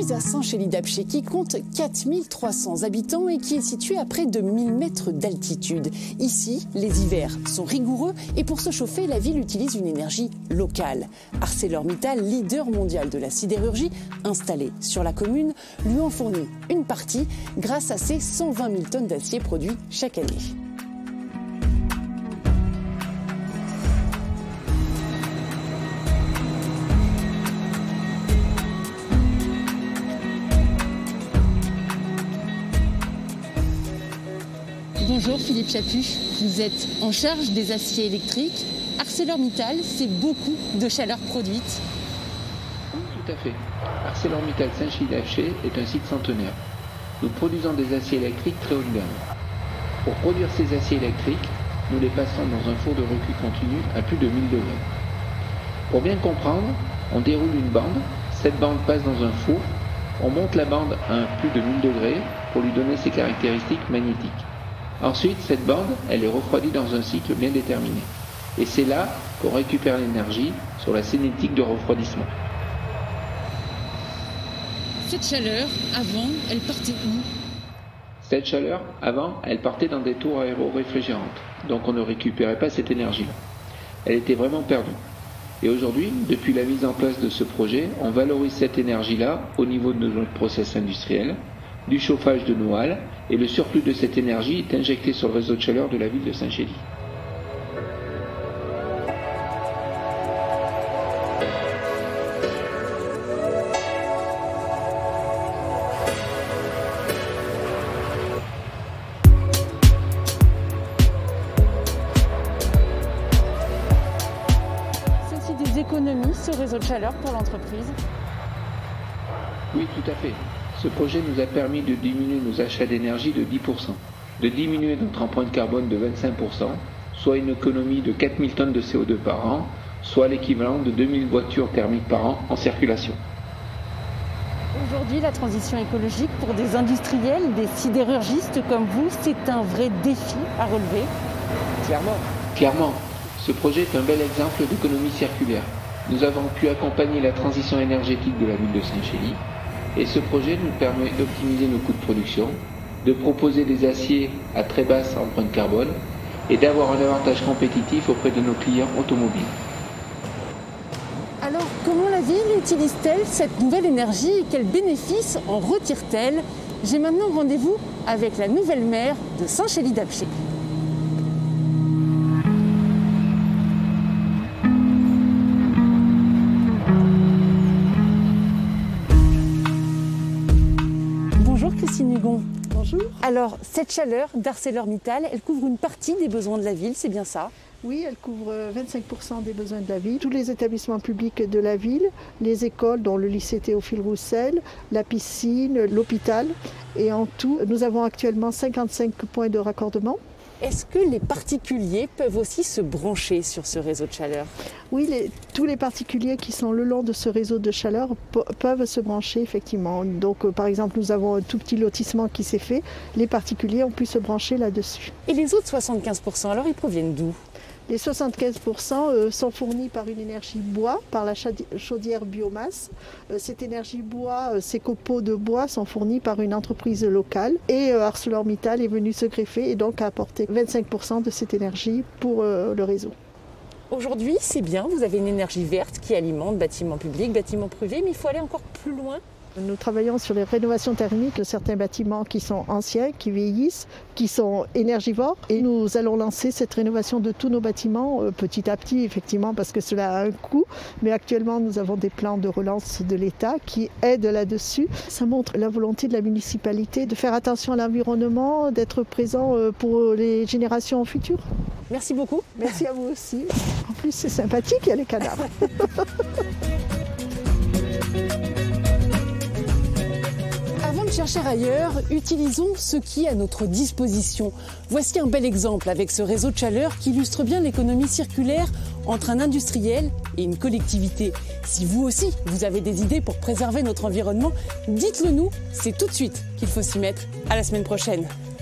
suis à Saint-Chély-d'Apcher qui compte 4300 habitants et qui est situé à près de 1000 mètres d'altitude. Ici, les hivers sont rigoureux et pour se chauffer, la ville utilise une énergie locale. ArcelorMittal, leader mondial de la sidérurgie, installé sur la commune, lui en fournit une partie grâce à ses 120 000 tonnes d'acier produits chaque année. Bonjour Philippe Chaput, vous êtes en charge des aciers électriques. ArcelorMittal, c'est beaucoup de chaleur produite. Oui, tout à fait. ArcelorMittal Saint-Chély-d'Apcher est un site centenaire. Nous produisons des aciers électriques très haut de gamme. Pour produire ces aciers électriques, nous les passons dans un four de recuit continu à plus de 1000 degrés. Pour bien comprendre, on déroule une bande, cette bande passe dans un four, on monte la bande à plus de 1000 degrés pour lui donner ses caractéristiques magnétiques. Ensuite, cette bande, elle est refroidie dans un cycle bien déterminé. Et c'est là qu'on récupère l'énergie sur la cinétique de refroidissement. Cette chaleur, avant, elle partait où? Cette chaleur, avant, elle partait dans des tours aéro-réfrigérantes. Donc on ne récupérait pas cette énergie-là. Elle était vraiment perdue. Et aujourd'hui, depuis la mise en place de ce projet, on valorise cette énergie-là au niveau de notre process industriel, du chauffage de nos halles, et le surplus de cette énergie est injecté sur le réseau de chaleur de la ville de Saint-Chély. C'est aussi des économies, ce réseau de chaleur pour l'entreprise? Oui, tout à fait. Ce projet nous a permis de diminuer nos achats d'énergie de 10%, de diminuer notre empreinte carbone de 25%, soit une économie de 4000 tonnes de CO2 par an, soit l'équivalent de 2000 voitures thermiques par an en circulation. Aujourd'hui, la transition écologique pour des industriels, des sidérurgistes comme vous, c'est un vrai défi à relever. Clairement, ce projet est un bel exemple d'économie circulaire. Nous avons pu accompagner la transition énergétique de la ville de Saint-Chély. Et ce projet nous permet d'optimiser nos coûts de production, de proposer des aciers à très basse empreinte carbone et d'avoir un avantage compétitif auprès de nos clients automobiles. Alors, comment la ville utilise-t-elle cette nouvelle énergie et quels bénéfices en retire-t-elle? J'ai maintenant rendez-vous avec la nouvelle maire de Saint-Chély-d'Apcher. Bonjour Christine Hugon. Bonjour. Alors, cette chaleur d'ArcelorMittal, elle couvre une partie des besoins de la ville, c'est bien ça? Oui, elle couvre 25% des besoins de la ville. Tous les établissements publics de la ville, les écoles, dont le lycée Théophile Roussel, la piscine, l'hôpital. Et en tout, nous avons actuellement 55 points de raccordement. Est-ce que les particuliers peuvent aussi se brancher sur ce réseau de chaleur? Oui, tous les particuliers qui sont le long de ce réseau de chaleur peuvent se brancher effectivement. Donc par exemple, nous avons un tout petit lotissement qui s'est fait. Les particuliers ont pu se brancher là-dessus. Et les autres 75%, alors ils proviennent d'où? Les 75% sont fournis par une énergie bois, par la chaudière biomasse. Cette énergie bois, ces copeaux de bois sont fournis par une entreprise locale. Et ArcelorMittal est venu se greffer et donc a apporté 25% de cette énergie pour le réseau. Aujourd'hui, c'est bien, vous avez une énergie verte qui alimente bâtiments publics, bâtiments privés, mais il faut aller encore plus loin. Nous travaillons sur les rénovations thermiques de certains bâtiments qui sont anciens, qui vieillissent, qui sont énergivores. Et nous allons lancer cette rénovation de tous nos bâtiments petit à petit, effectivement, parce que cela a un coût. Mais actuellement, nous avons des plans de relance de l'État qui aident là-dessus. Ça montre la volonté de la municipalité de faire attention à l'environnement, d'être présent pour les générations futures. Merci beaucoup. Merci à vous aussi. En plus, c'est sympathique, il y a les canards. Avant de chercher ailleurs, utilisons ce qui est à notre disposition. Voici un bel exemple avec ce réseau de chaleur qui illustre bien l'économie circulaire entre un industriel et une collectivité. Si vous aussi, vous avez des idées pour préserver notre environnement, dites-le nous, c'est tout de suite qu'il faut s'y mettre. À la semaine prochaine.